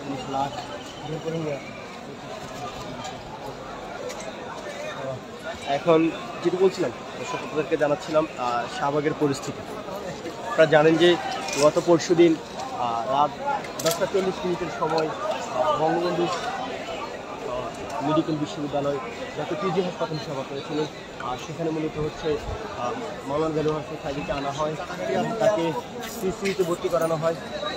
লাশ বের করে নিয়ে এখন যেটা বলছিলাম দর্শক আপনাদেরকে জানাচ্ছিলাম শাহবাগের পরিস্থিতি। আপনারা জানেন যে গত পরশু দিন রাত 10:40 সময় বঙ্গবন্ধু মেডিকেল বিশ্ববিদ্যালয় যাতে পিজি হাসপাতাল সেবা করেছিলেন সেখানে মূলত হচ্ছে মাওলানা দেলোয়ার হোসেন সাইদিকে আনা হয়, তাকে সিসিউতে ভর্তি করানো হয়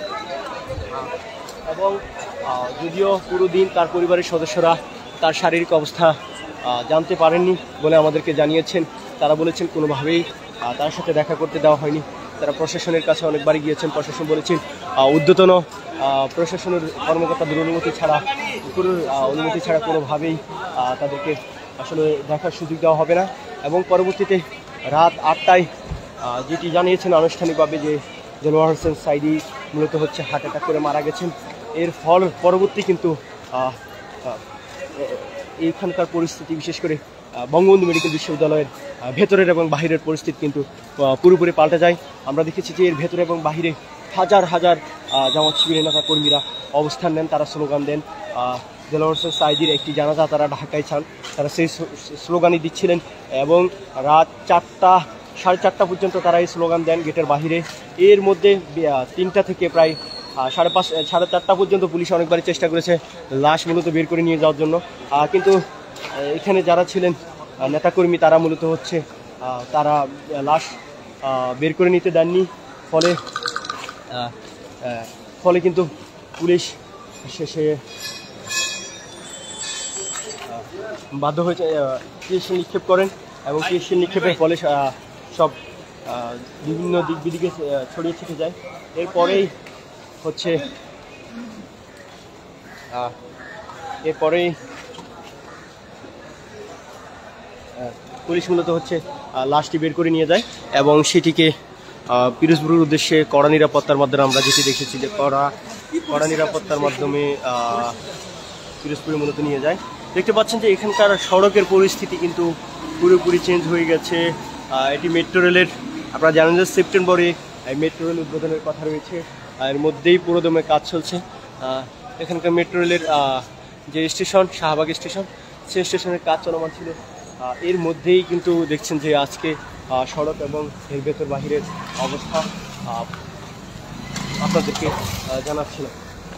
এবং যদিও পুরো দিন তার পরিবারের সদস্যরা তার শারীরিক অবস্থা জানতে পারেননি বলে আমাদেরকে জানিয়েছেন। তারা বলেছেন কোনোভাবেই তার সাথে দেখা করতে দেওয়া হয়নি। তারা প্রশাসনের কাছে অনেকবারই গিয়েছেন, প্রশাসন বলেছেন ঊর্ধ্বতন প্রশাসনের কর্মকর্তাদের অনুমতি ছাড়া কোনোভাবেই তাদেরকে আসলে দেখার সুযোগ দেওয়া হবে না। এবং পরবর্তীতে রাত 8টায় যেটি জানিয়েছেন আনুষ্ঠানিকভাবে যে দেলোয়ার হোসেন সাইদি মূলত হচ্ছে হার্ট অ্যাটাক করে মারা গেছেন। এর ফল পরবর্তী কিন্তু এইখানকার পরিস্থিতি, বিশেষ করে বঙ্গবন্ধু মেডিকেল বিশ্ববিদ্যালয়ের ভেতরের এবং বাহিরের পরিস্থিতি কিন্তু পুরোপুরি পাল্টে যায়। আমরা দেখেছি যে এর ভেতরে এবং বাহিরে হাজার হাজার জামাত শিবিরের নেতা কর্মীরা অবস্থান নেন, তারা স্লোগান দেন। দেলোয়ার হোসেন সাইদির একটি জানাজা তারা ঢাকায় চান, তারা সেই স্লোগানই দিচ্ছিলেন এবং রাত 4টা পর্যন্ত তারা এই স্লোগান দেন গেটের বাহিরে। এর মধ্যে 3টা থেকে প্রায় 4:30 পর্যন্ত পুলিশ অনেকবারই চেষ্টা করেছে লাশ মূলত বের করে নিয়ে যাওয়ার জন্য, কিন্তু এখানে যারা ছিলেন নেতাকর্মী তারা মূলত হচ্ছে তারা লাশ বের করে নিতে দেননি। ফলে কিন্তু পুলিশ শেষে বাধ্য হয়েছে টিএসএল নিক্ষেপ করেন এবং টিএসএল নিক্ষেপের ফলে সব বিভিন্ন দিক বিদিকে ছড়িয়ে ছিটে যায়। এরপরেই পুলিশ মূলত হচ্ছে লাশটি বের করে নিয়ে যায় এবং সেটিকে পিরোজপুরের উদ্দেশ্যে কড়া নিরাপত্তার মাধ্যমে আমরা যেটি দেখেছি যে কড়া নিরাপত্তার মাধ্যমে পিরোজপুরে মূলত নিয়ে যায়। দেখতে পাচ্ছেন যে এখানকার সড়কের পরিস্থিতি কিন্তু পুরোপুরি চেঞ্জ হয়ে গেছে। এটি মেট্রো রেলের, আপনারা জানেন যে সেপ্টেম্বরে মেট্রো রেল উদ্বোধনের কথা রয়েছে, এর মধ্যেই পুরোদমে কাজ চলছে। এখানকার মেট্রো রেলের যে স্টেশন শাহবাগ স্টেশন, সেই স্টেশনের কাজ চলমান ছিল। এর মধ্যেই কিন্তু দেখছেন যে আজকে সড়ক এবং এর ভেতর বাহিরের অবস্থা আপনাদেরকে জানাচ্ছিলাম।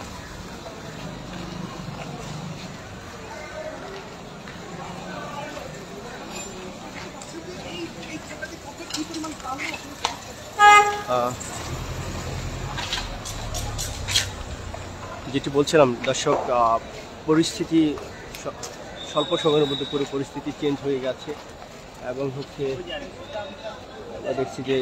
যেটি বলছিলাম দর্শক, পরিস্থিতি স্বল্প সময়ের মধ্যে পুরো পরিস্থিতি চেঞ্জ হয়ে গেছে এবং হচ্ছে দেখছি যে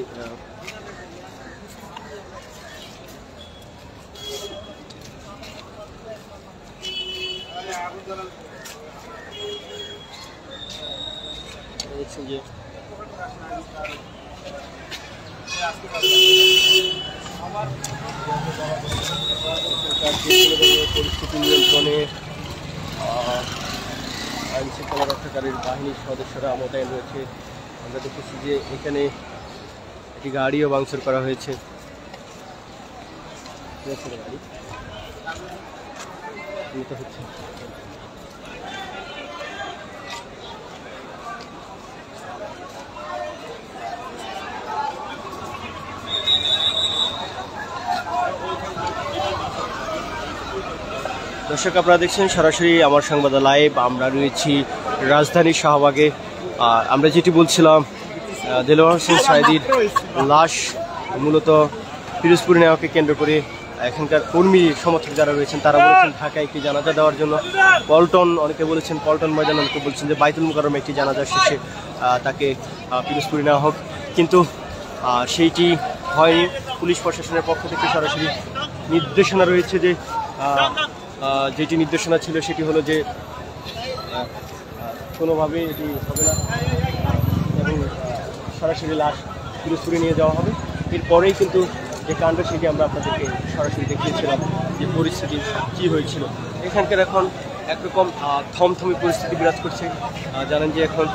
পরিস্থিতি নিয়ন্ত্রণে আইন শৃঙ্খলা রক্ষাকারীর বাহিনীর সদস্যরা মোতায়েন রয়েছে। আমরা দেখেছি যে এখানে একটি গাড়িও ভাঙচুর করা হয়েছে। দর্শক আপনারা দেখছেন সরাসরি আমার সংবাদ লাইভ। আমরা রয়েছি রাজধানীর শাহবাগে। আমরা যেটি বলছিলাম দেলোয়ার হোসেন সাইদির লাশ মূলত পিরোজপুরে নেওয়াকে কেন্দ্র করে এখানকার কর্মী সমর্থক যারা রয়েছেন তারা বলেছেন ঢাকায় একটি জানাজা দেওয়ার জন্য পল্টন, অনেকে বলেছেন পল্টন ময়দান, অনেকে বলছেন যে বাইতুল মুকাররমে একটি জানাজা শেষে তাকে পিরোজপুরে নেওয়া হোক, কিন্তু সেইটি হয়নি। পুলিশ প্রশাসনের পক্ষ থেকে সরাসরি নির্দেশনা রয়েছে যে যেটি নির্দেশনা ছিল সেটি হলো যে কোনোভাবে এটি হবে না এবং সরাসরি লাশ পিরোজপুরে নিয়ে যাওয়া হবে। এরপরেই কিন্তু যে কাণ্ড সেটি আমরা আপনাদেরকে সরাসরি দেখিয়েছিলাম যে পরিস্থিতি কী হয়েছিল। এখানকার এখন একরকম থমথমে পরিস্থিতি বিরাজ করছে। জানেন যে এখন